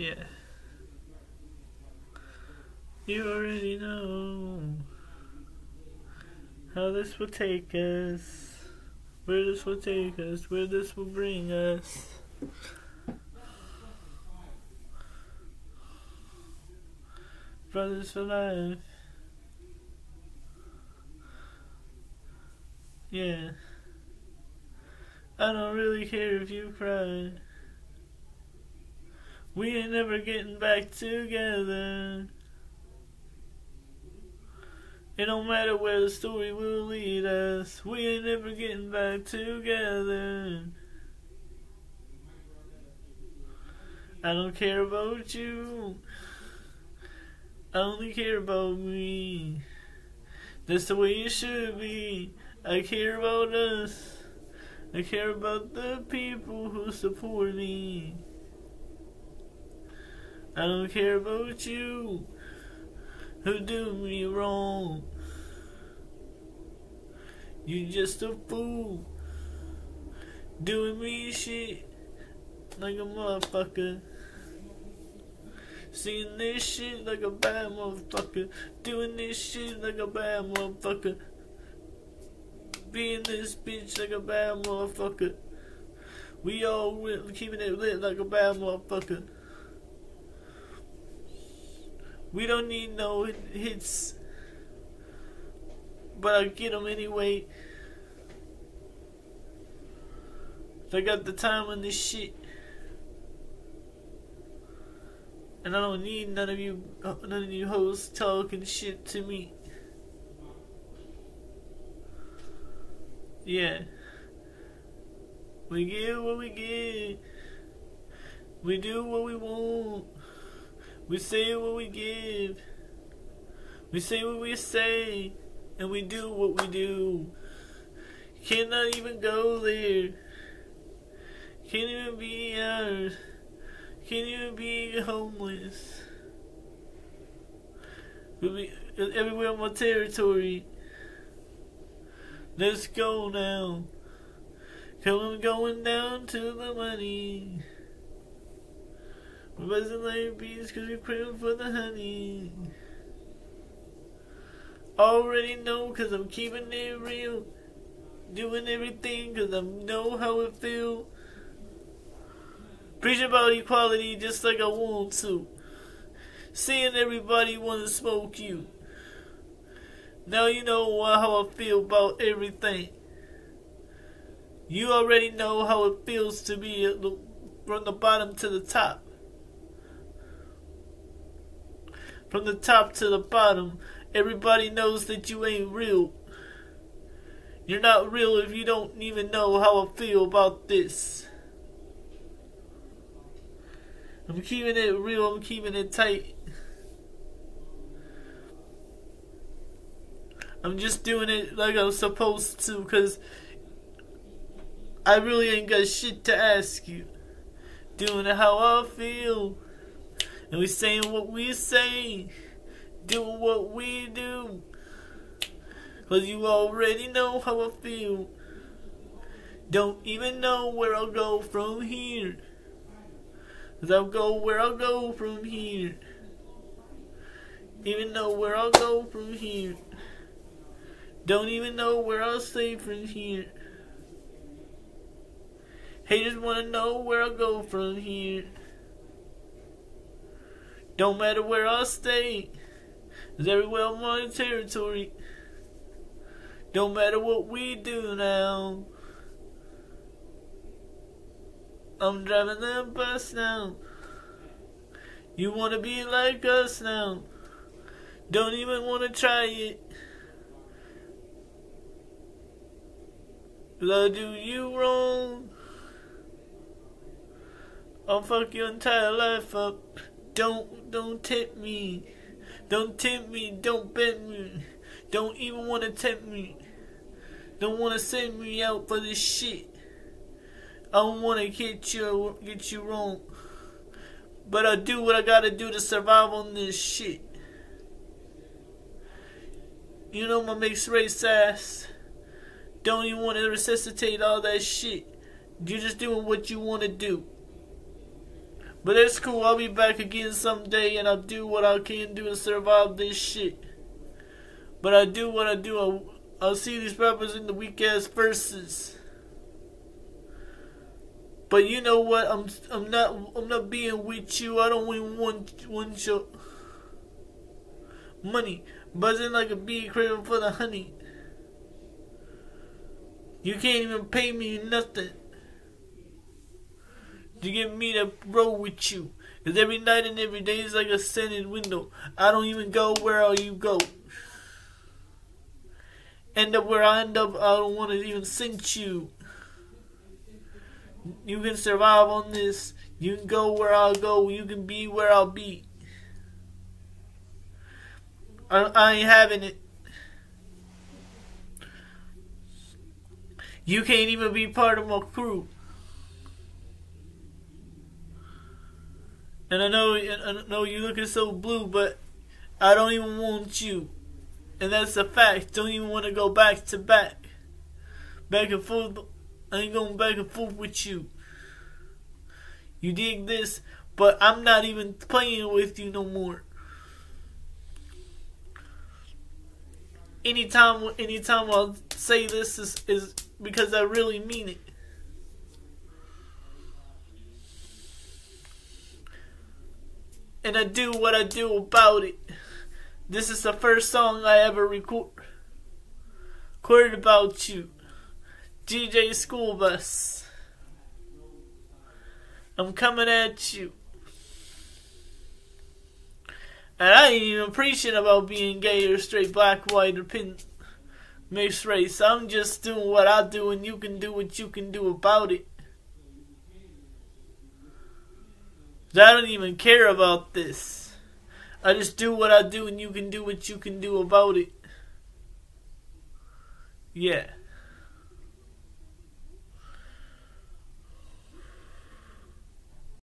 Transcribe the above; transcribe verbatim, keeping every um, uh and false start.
Yeah. You already know how this will take us, where this will take us, where this will bring us. Brothers for life. Yeah. I don't really care if you cry. We ain't never getting back together. It don't matter where the story will lead us. We ain't never getting back together. I don't care about you. I only care about me. That's the way it should be. I care about us. I care about the people who support me. I don't care about you who do me wrong. You just a fool doing me shit like a motherfucker. Seeing this shit like a bad motherfucker. Doing this shit like a bad motherfucker. Being this bitch like a bad motherfucker. We all keeping it lit like a bad motherfucker. We don't need no hits, but I get them anyway. I got the time on this shit. And I don't need none of you, none of you hoes talking shit to me. Yeah. We get what we get. We do what we want. We say what we give. We say what we say. And we do what we do. Cannot even go there. Can't even be ours. Can't even be homeless. We'll be everywhere on my territory. Let's go now. Come on, going down to the money. We're buzzing like bees cause we're craving for the honey. Already know cause I'm keeping it real. Doing everything cause I know how it feel. Preach about equality just like I want to. Seeing everybody wanna smoke you. Now you know how I feel about everything. You already know how it feels to be from the bottom to the top. From the top to the bottom, everybody knows that you ain't real. You're not real if you don't even know how I feel about this. I'm keeping it real, I'm keeping it tight. I'm just doing it like I'm supposed to, cause I really ain't got shit to ask you. Doing it how I feel. And we saying what we say. Doing what we do. Cause you already know how I feel. Don't even know where I'll go from here. Cause I'll go where I'll go from here. Even know where I'll go from here. Don't even know where I'll stay from here. Haters wanna know where I'll go from here. Don't matter where I'll stay. Cause everywhere on my territory. Don't matter what we do now. I'm driving the bus now. You wanna be like us now. Don't even wanna try it. Cause I'll do you wrong. I'll fuck your entire life up. Don't, don't tempt me. Don't tempt me. Don't bet me. Don't even wanna tempt me. Don't wanna send me out for this shit. I don't wanna get you, get you wrong. But I do what I gotta do to survive on this shit. You know my mixed race ass. Don't even wanna resuscitate all that shit. You're just doing what you wanna do. But it's cool, I'll be back again someday and I'll do what I can do to survive this shit. But I do what I do, I'll, I'll see these rappers in the weak ass verses. But you know what, I'm I'm not I'm not being with you, I don't even want, want your money. Buzzing like a bee craving for the honey. You can't even pay me nothing to get me to roll with you. Cause every night and every day is like a scented window. I don't even go where all you go. End up where I end up, I don't want to even send you. You can survive on this. You can go where I'll go. You can be where I'll be. I, I ain't having it. You can't even be part of my crew. And I know, I know you're looking so blue, but I don't even want you. And that's a fact. Don't even want to go back to back. Back and forth. I ain't going back and forth with you. You dig this, but I'm not even playing with you no more. Anytime, anytime I'll say this is, is because I really mean it. And I do what I do about it. This is the first song I ever record, recorded about you. D J School Bus. I'm coming at you. And I ain't even preaching about being gay or straight, black, white, or pin mixed race. I'm just doing what I do and you can do what you can do about it. I don't even care about this. I just do what I do and you can do what you can do about it. Yeah.